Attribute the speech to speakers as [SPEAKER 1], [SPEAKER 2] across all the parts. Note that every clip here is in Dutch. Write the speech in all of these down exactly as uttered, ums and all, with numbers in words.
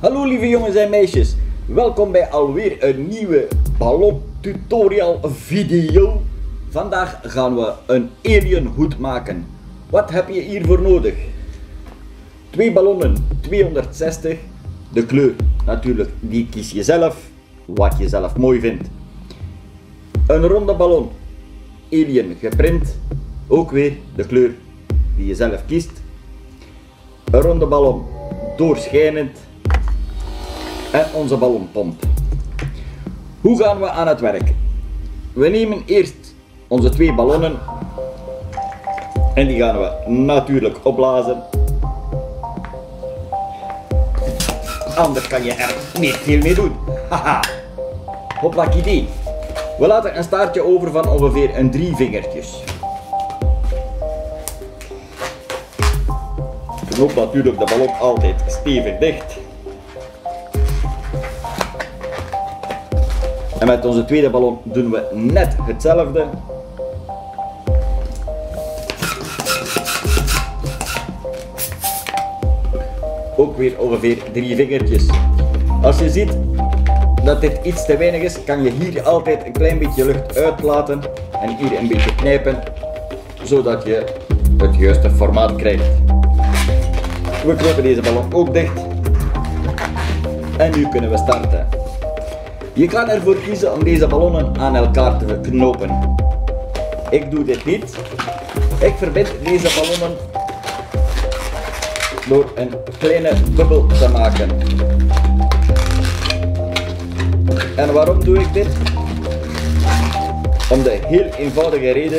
[SPEAKER 1] Hallo lieve jongens en meisjes, welkom bij alweer een nieuwe ballon tutorial video. Vandaag gaan we een alien hoed maken. Wat heb je hiervoor nodig? Twee ballonnen, tweehonderdzestig. De kleur natuurlijk, die kies je zelf, wat je zelf mooi vindt. Een ronde ballon, alien geprint, ook weer de kleur die je zelf kiest. Een ronde ballon, doorschijnend. En onze ballonpomp. Hoe gaan we aan het werk? We nemen eerst onze twee ballonnen en die gaan we natuurlijk opblazen. Anders kan je er niet veel mee doen. Haha. Hoplak idee. We laten een staartje over van ongeveer een drie vingertjes. Knoop natuurlijk de ballon altijd stevig dicht. En met onze tweede ballon doen we net hetzelfde. Ook weer ongeveer drie vingertjes. Als je ziet dat dit iets te weinig is, kan je hier altijd een klein beetje lucht uitlaten en hier een beetje knijpen, zodat je het juiste formaat krijgt. We knopen deze ballon ook dicht. En nu kunnen we starten. Je kan ervoor kiezen om deze ballonnen aan elkaar te knopen. Ik doe dit niet. Ik verbind deze ballonnen door een kleine bubbel te maken. En waarom doe ik dit? Om de heel eenvoudige reden.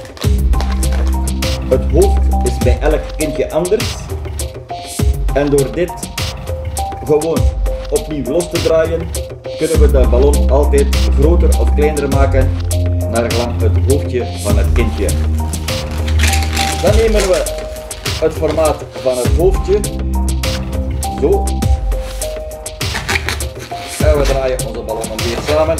[SPEAKER 1] Het hoofd is bij elk kindje anders. En door dit gewoon opnieuw los te draaien, kunnen we de ballon altijd groter of kleiner maken naar gelang het hoofdje van het kindje. Dan nemen we het formaat van het hoofdje, zo, en we draaien onze ballonnen weer samen.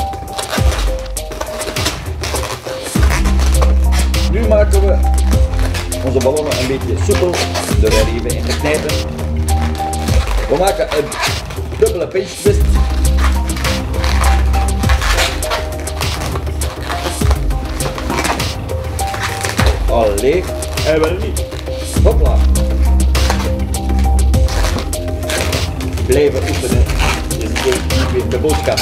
[SPEAKER 1] Nu maken we onze ballonnen een beetje soepel, door er even in te knijpen. We maken een dubbele pinch twist. Allee, en wel niet. Hopla. Blijven oefenen is weer de boodschap.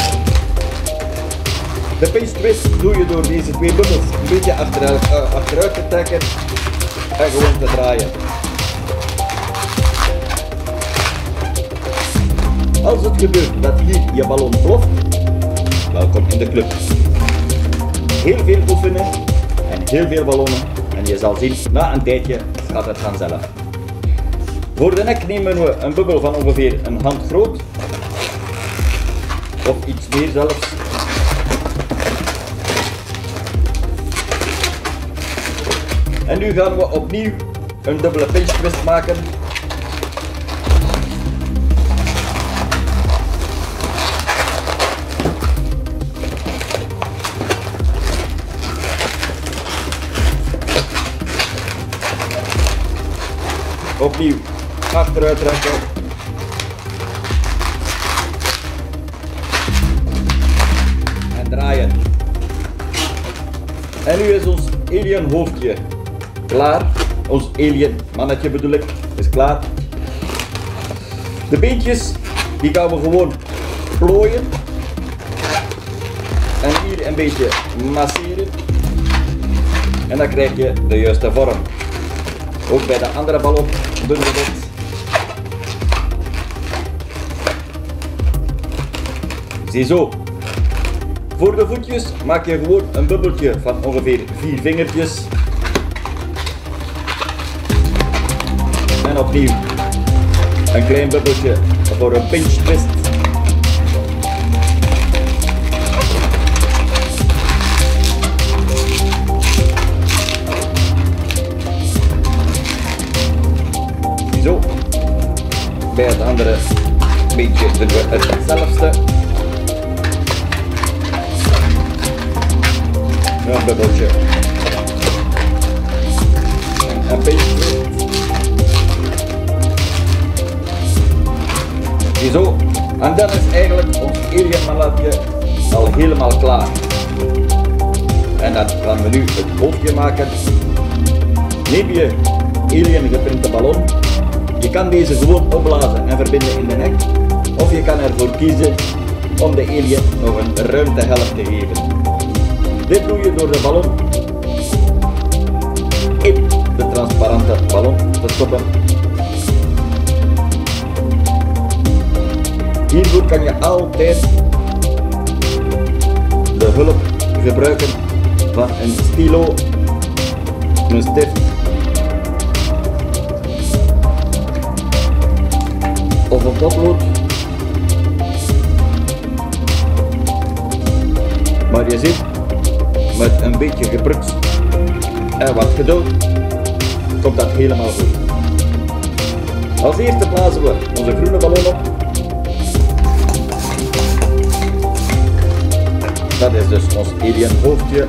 [SPEAKER 1] De pinch twist doe je door deze twee bubbels een beetje achteruit, uh, achteruit te trekken en gewoon te draaien. Als het gebeurt dat hier je ballon ploft, welkom in de club. Heel veel oefenen en heel veel ballonnen. En je zal zien, na een tijdje gaat het vanzelf. Voor de nek nemen we een bubbel van ongeveer een hand groot. Of iets meer zelfs. En nu gaan we opnieuw een dubbele pinch twist maken. Opnieuw achteruit trekken. En draaien. En nu is ons alien hoofdje klaar. Ons alien mannetje bedoel ik, is klaar. De beentjes die gaan we gewoon plooien. En hier een beetje masseren. En dan krijg je de juiste vorm. Ook bij de andere ballon doen we dit. Ziezo. Voor de voetjes maak je gewoon een bubbeltje van ongeveer vier vingertjes. En opnieuw een klein bubbeltje voor een pinch twist. Zo. Bij het andere beetje doen we hetzelfde. Een bubbeltje. En een beetje. Ziezo. En dan is eigenlijk ons alienmannetje al helemaal klaar. En dan gaan we nu het hoofdje maken. Neem je alien geprinte ballon. Je kan deze gewoon opblazen en verbinden in de nek. Of je kan ervoor kiezen om de alien nog een ruimtehelft te geven. Dit doe je door de ballon in de transparante ballon te stoppen. Hiervoor kan je altijd de hulp gebruiken van een stilo, een stift of een potlood. Maar je ziet, met een beetje geprutst en wat geduld, komt dat helemaal goed. Als eerste blazen we onze groene ballon op. Dat is dus ons alien hoofdje.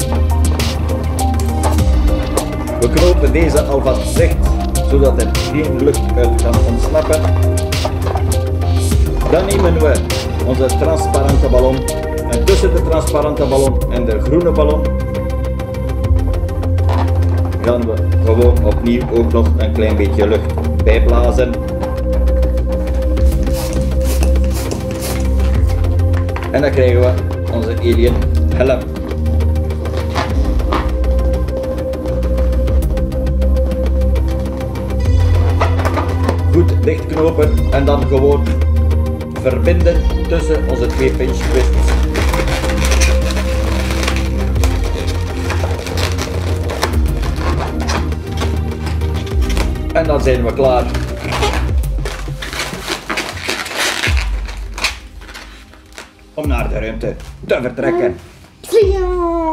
[SPEAKER 1] We knopen deze alvast dicht, zodat er geen lucht uit kan ontsnappen. Dan nemen we onze transparante ballon en tussen de transparante ballon en de groene ballon gaan we gewoon opnieuw ook nog een klein beetje lucht bijblazen. En dan krijgen we onze alien helm. Goed dichtknopen en dan gewoon verbinden tussen onze twee pinch twists. En dan zijn we klaar. Om naar de ruimte te vertrekken.